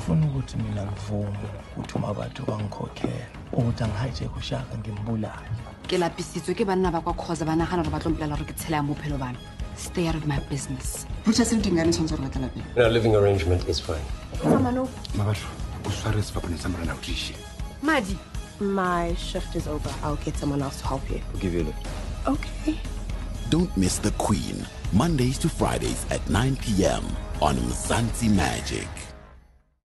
angifuni ukuthi mina ngivume ukuthi uma abantu bangikhokhela ukuthi angihijack uShaka ngimbulale. Ke lapisitswe ke banna ba kwa Khoza ba nagana re ba tlomplela re ke tshela mo phelo bana. Stay out of my business. Pucha se dingane tshwantse re tla lapeng. No, living arrangement is fine. Mamano. Mabatho, o sware se fapane sa morena o tlishe. Madi. My shift is over. I'll get someone else to help you. I'll give you a look. Okay. Don't miss The Queen, Mondays to Fridays at 9 p.m. on Mzansi Magic.